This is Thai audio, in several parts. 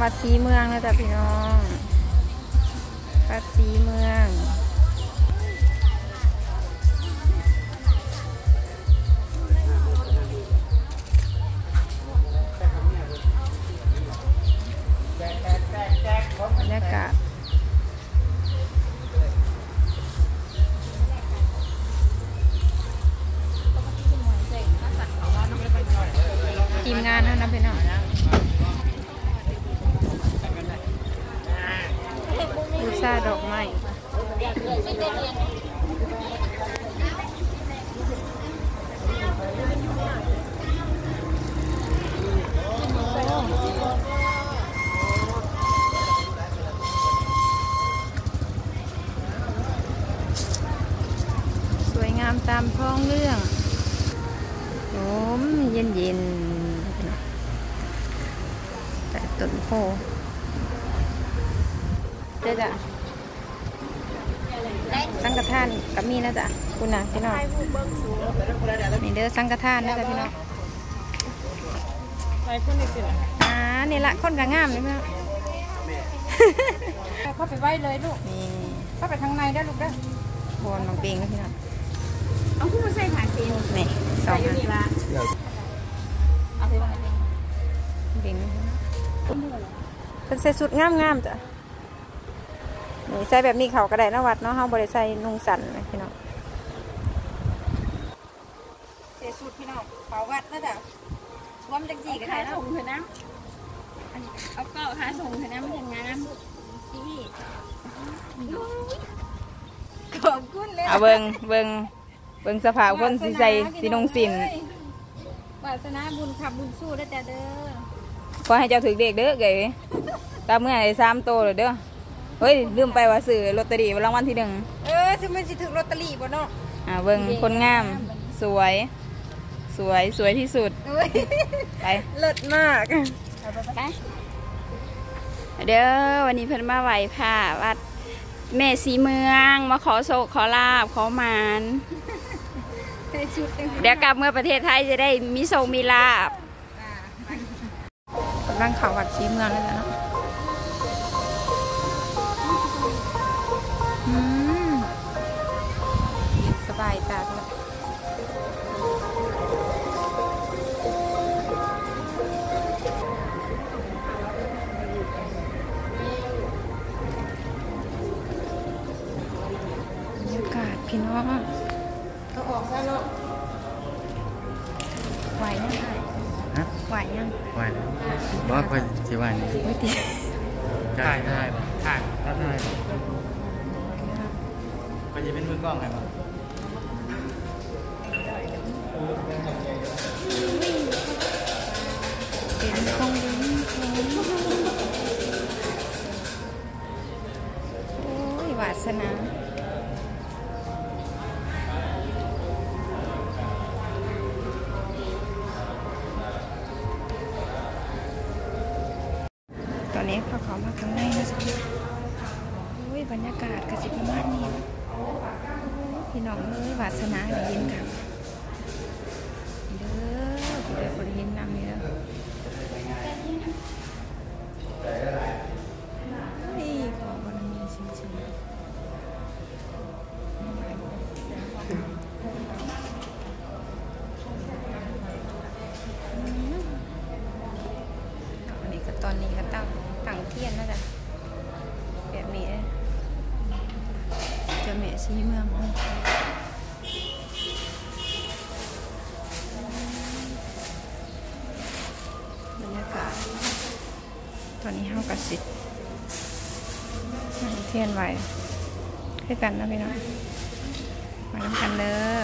วัดศรีเมืองนะจ๊ะพี่น้องวัดศรีเมืองบรรยากาศทีมงานนะพี่น้องบูชาดอกไม้สวยงามตามท้องเรื่องโอ้มเย็นๆแต่ต้นโพเจ๊จ้ะสังฆทานกับมีนะจ๊ะคุณน่ะพี่น้องนี่เด้อสังฆทานนะจ๊ะพี่น้องนี่ละคนกระงามเลยพี่น้องเข้าไปไว้เลยลูกนี่เข้าไปทางในได้ลูกได้บอลบางเบงนะพี่น้องเอาคู่มาใส่ผ่านซีนนี่สองอันเอาไปวางเบงเป็นใส่สุดงามๆจ้ะนี่ใส่แบบนี้เขาก็ได้นะวัดเนาะเขาบริใส่นุ่งสันนะพี่น้องเสียสุดพี่น้องเขาวัดนะจ๊ะรวมจังจีกันได้แล้วส่งเถอะนะเอาเก้าหาส่งเถอะนะมันจะงามซีขอบคุณเลยเอาเบิงสภาพคนสีใจสีนงสินวาสนาบุญขับบุญสู้ได้แต่เด้อขอให้เจ้าถึงเด็กเด้อเก๋ตามเมื่อไหร่3 โตเลยเด้อเฮ้ยลืมไปว่าซื้อลอตเตอรี่รางวัลที่1 ซึ่งมันสิถึงลอตเตอรี่บ่เนาะเบิ่งคนงามสวยที่สุดไปเลิศมากไปเด้อวันนี้เพิ่นมาไหว้พระวัดแม่ศรีเมืองมาขอโชคขอลาภขอหมานเดี๋ยวกลับเมื่อประเทศไทยจะได้มีโชคมีลาภกำลังเข้าวัดศรีเมืองแล้วเนาะสบายตาเลยบรรยากาศพี่น้องเขาออกซะเนาะไหวยังไงไหวยังไหวแล้วบอกว่าสิวันนี้ไม่ตีถ่ายมันจะเป็นมือกล้องไงบ้างเป็นคงโอ้ยวาสนาตอนนี้เขามาข้างในนะจ๊ะบรรยากาศกระสิบประมาณนี้พี่น้องวาสนาได้ยินค่ะเด้อพี่ได้คนยินนำนี่แล้วนี่ขอบารมีจริงๆอันนี้ก็ตอนนี้ก็ตั้งเทียนนะจ๊ะแบบนี้จะแม่ศรีเมืองบรรยากาศตอนนี้ห้ากระสิบเทียนไว้ให้กันนะพี่น้องมาทำกันเลย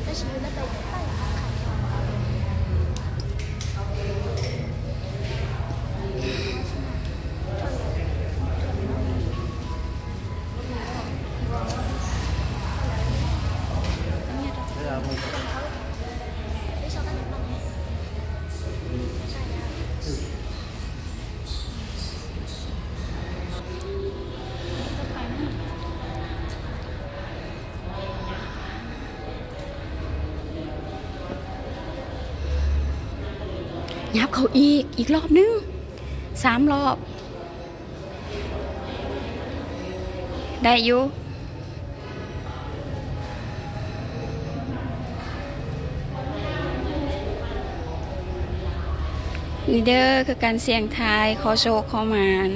ยับเขาอีกรอบนึง3 รอบได้อยู่นี่เด้อคือการเสี่ยงทายขอโชคขอหมาน